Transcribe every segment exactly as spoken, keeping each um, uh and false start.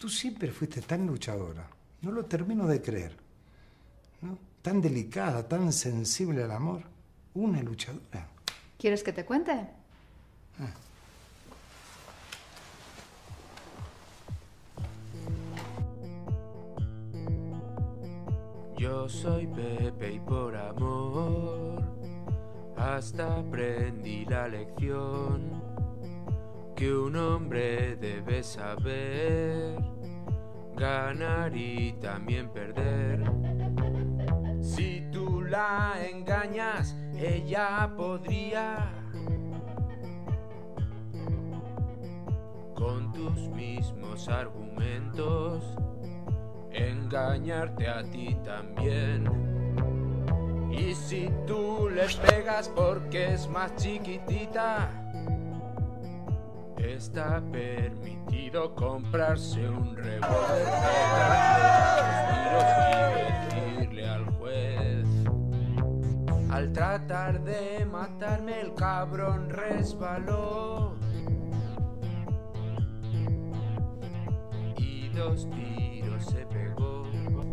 Tú siempre fuiste tan luchadora. No lo termino de creer, ¿no? Tan delicada, tan sensible al amor. Una luchadora. ¿Quieres que te cuente? Ah. Yo soy Pepe y por amor hasta aprendí la lección que un hombre debe saber ganar y también perder. Si tú la engañas, ella podría con tus mismos argumentos engañarte a ti también. Y si tú le pegas porque es más chiquitita, está permitido comprarse un revólver, pegarle y decirle al juez: al tratar de matarme el cabrón resbaló y dos tiros se pegó.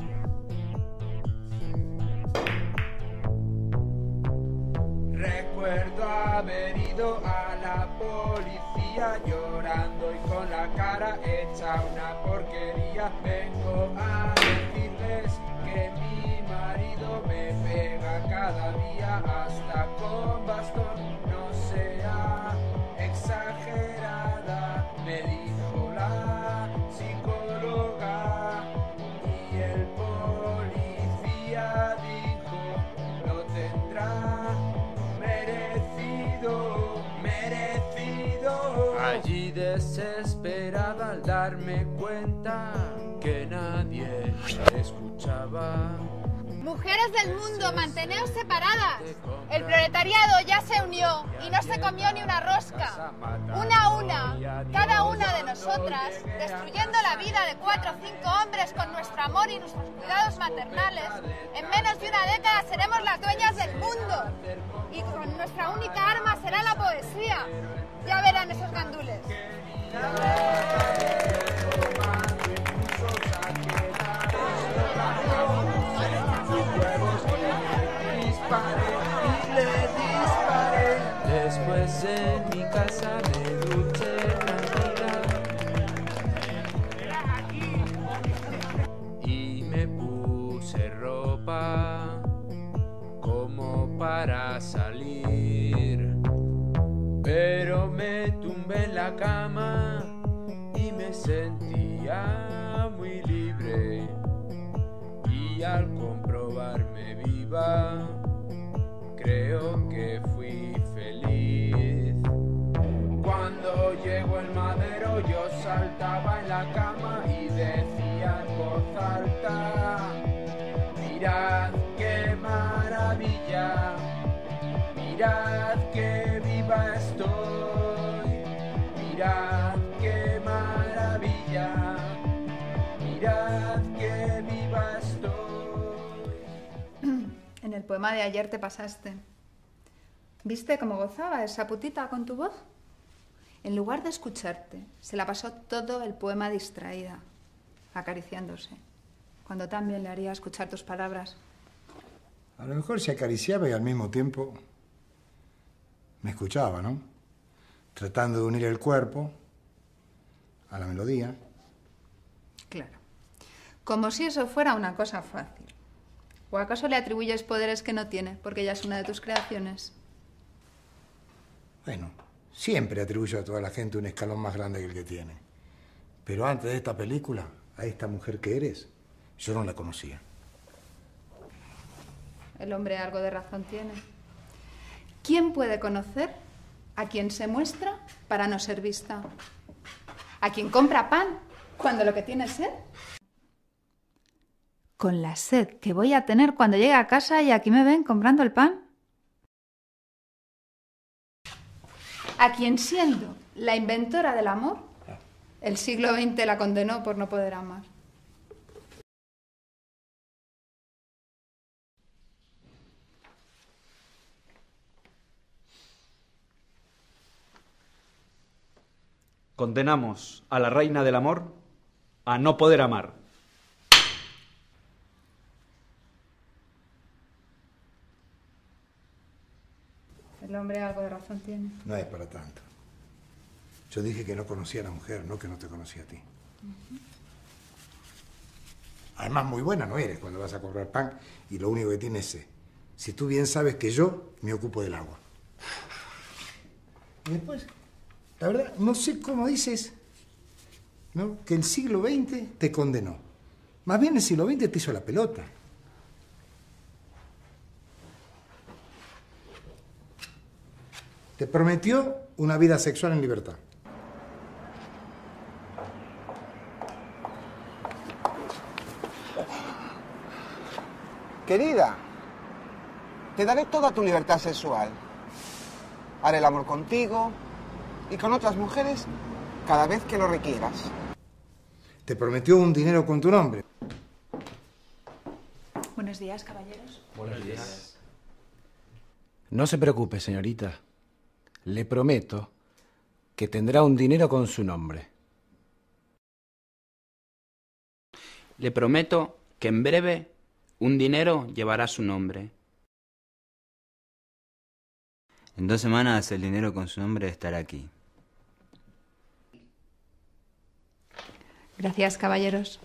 Recuerdo haber ido a la policía llorando y con la cara hecha una porquería. Vengo a decirles que mi marido me pega cada día hasta con bastón. No sea exagerada, me dijo la psicóloga, y el policía dijo: lo tendrá merecido, merecido. Allí desesperada al darme cuenta que nadie me escuchaba. Mujeres del mundo, manteneos separadas. El proletariado ya se unió y no se comió ni una rosca. Una a una, cada una de nosotras, destruyendo la vida de cuatro o cinco hombres con nuestro amor y nuestros cuidados maternales. En menos de una década seremos las dueñas del mundo. Y con nuestra única arma será la poesía. Ya verán esos gandules. Y le disparé. Después en mi casa me duché tranquila y me puse ropa como para salir, pero me tumbé en la cama y me sentía muy libre, y al comprobarme viva creo que fui feliz. Cuando llegó el madero yo saltaba en la cama y decía en voz alta: mirad qué maravilla, mirad qué viva estoy, mirad qué maravilla, mirad qué viva estoy. En el poema de ayer te pasaste. ¿Viste cómo gozaba esa putita con tu voz? En lugar de escucharte, se la pasó todo el poema distraída, acariciándose, cuando también le haría escuchar tus palabras. A lo mejor se acariciaba y al mismo tiempo me escuchaba, ¿no? Tratando de unir el cuerpo a la melodía. Claro. Como si eso fuera una cosa fácil. ¿O acaso le atribuyes poderes que no tiene, porque ella es una de tus creaciones? Bueno, siempre atribuyo a toda la gente un escalón más grande que el que tiene. Pero antes de esta película, a esta mujer que eres, yo no la conocía. El hombre algo de razón tiene. ¿Quién puede conocer a quien se muestra para no ser vista? ¿A quien compra pan cuando lo que tiene es sed? Con la sed que voy a tener cuando llegue a casa y aquí me ven comprando el pan. A quien, siendo la inventora del amor, el siglo veinte la condenó por no poder amar. Condenamos a la reina del amor a no poder amar. El hombre algo de razón tiene. No es para tanto. Yo dije que no conocía a la mujer, no que no te conocía a ti. Uh-huh. Además, muy buena no eres cuando vas a comprar pan y lo único que tienes es sed. Si tú bien sabes que yo me ocupo del agua. Y después, la verdad, no sé cómo dices, ¿no?, que el siglo veinte te condenó. Más bien el siglo veinte te hizo la pelota. Te prometió una vida sexual en libertad. Querida, te daré toda tu libertad sexual. Haré el amor contigo y con otras mujeres cada vez que lo requieras. Te prometió un dinero con tu nombre. Buenos días, caballeros. Buenos días. No se preocupe, señorita. Le prometo que tendrá un dinero con su nombre. Le prometo que en breve un dinero llevará su nombre. En dos semanas el dinero con su nombre estará aquí. Gracias, caballeros.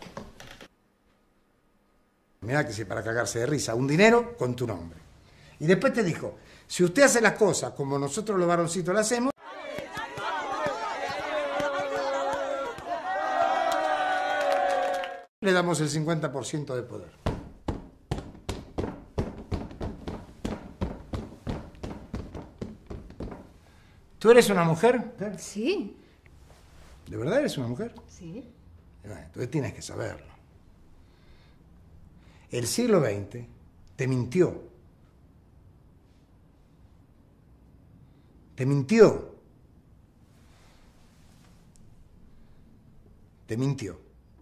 Mirá que si para cagarse de risa, un dinero con tu nombre. Y después te dijo, si usted hace las cosas como nosotros los varoncitos las hacemos, le damos el cincuenta por ciento de poder. ¿Tú eres una mujer? Sí. ¿De verdad eres una mujer? Sí. Bueno, entonces tienes que saberlo. El siglo veinte te mintió. Te mintió. Te mintió.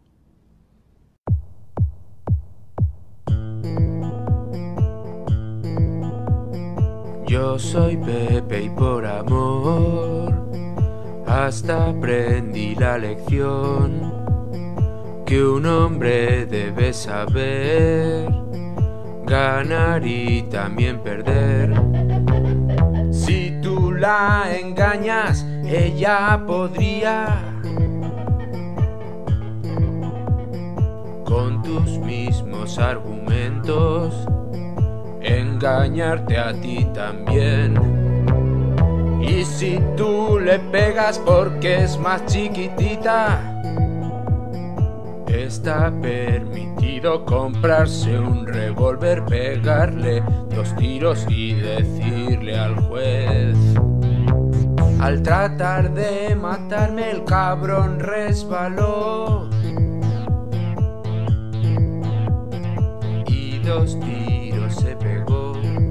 Yo soy Pepe y por amor hasta aprendí la lección que un hombre debe saber ganar y también perder. Si tú la engañas, ella podría con tus mismos argumentos engañarte a ti también. Y si tú le pegas porque es más chiquitita, está permitido comprarse un revólver, pegarle dos tiros y decirle al juez: al tratar de matarme el cabrón resbaló y dos tiros se pegó.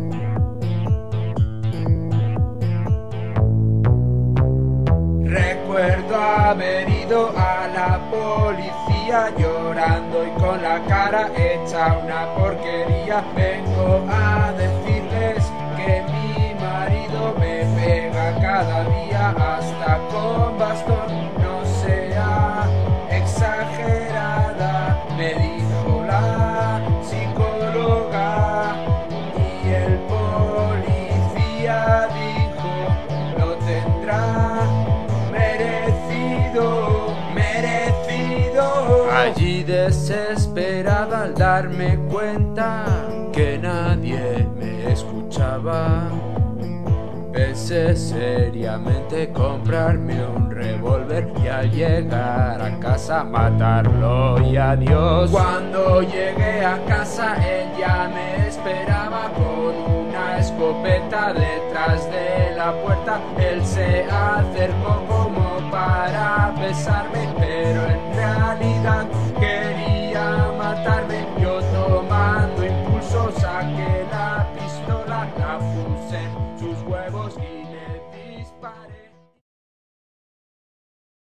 Recuerdo haber ido a la policía llorando y con la cara hecha una porquería. Vengo a decirles que mi marido me pega cada día hasta con bastón. No sea exagerada, me dijo la psicóloga, y el policía dijo: lo tendrá merecido, merecido. Allí desesperada al darme cuenta que nadie me escuchaba, pensé seriamente comprarme un revólver y al llegar a casa matarlo y adiós. Cuando llegué a casa ella me esperaba con una escopeta detrás de la puerta. Él se acercó como para besarme, pero en realidad quería matarme. Yo tomando impulso saqué la pistola, la puse